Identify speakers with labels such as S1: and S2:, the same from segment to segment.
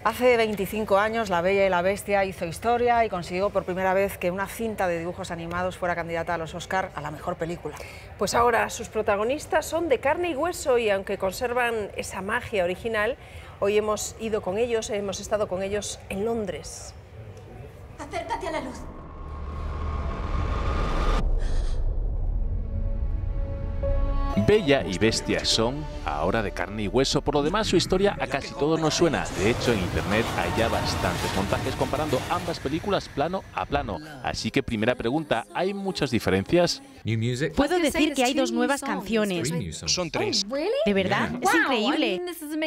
S1: Hace 25 años, La Bella y la Bestia hizo historia y consiguió por primera vez que una cinta de dibujos animados fuera candidata a los Oscar a la mejor película.
S2: Pues ahora sus protagonistas son de carne y hueso y aunque conservan esa magia original, hoy hemos ido con ellos, hemos estado con ellos en Londres.
S3: Acércate a la luz.
S4: Bella y Bestia son ahora de carne y hueso, por lo demás su historia a casi todos nos suena. De hecho, en internet hay ya bastantes montajes comparando ambas películas plano a plano. Así que primera pregunta, ¿hay muchas diferencias?
S5: Puedo decir que hay dos nuevas canciones.
S6: Son tres.
S5: ¿De verdad? Es increíble.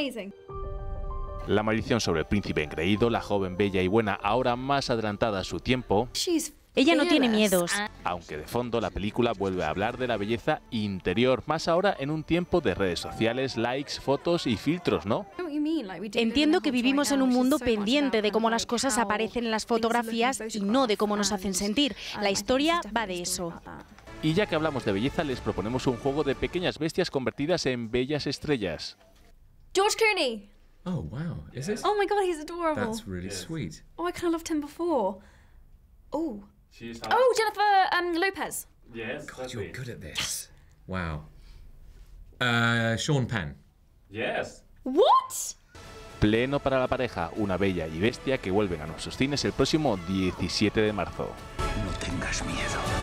S4: La maldición sobre el príncipe engreído, la joven bella y buena, ahora más adelantada a su tiempo.
S5: Ella no tiene miedos.
S4: Aunque de fondo la película vuelve a hablar de la belleza interior, más ahora en un tiempo de redes sociales, likes, fotos y filtros, ¿no?
S5: Entiendo que vivimos en un mundo pendiente de cómo las cosas aparecen en las fotografías y no de cómo nos hacen sentir. La historia va de eso.
S4: Y ya que hablamos de belleza, les proponemos un juego de pequeñas bestias convertidas en bellas estrellas.
S3: George Clooney.
S7: Oh, wow. Is this?
S3: Oh my God, he's adorable.
S7: That's really sweet.
S3: Oh, I kind of loved him before. Oh. Oh, Jennifer Lopez.
S6: Yes.
S7: God, you're good at this. Wow. Sean Penn.
S6: Yes.
S3: What?
S4: Pleno para la pareja, una bella y bestia que vuelven a nuestros cines el próximo 17 de marzo.
S8: No tengas miedo.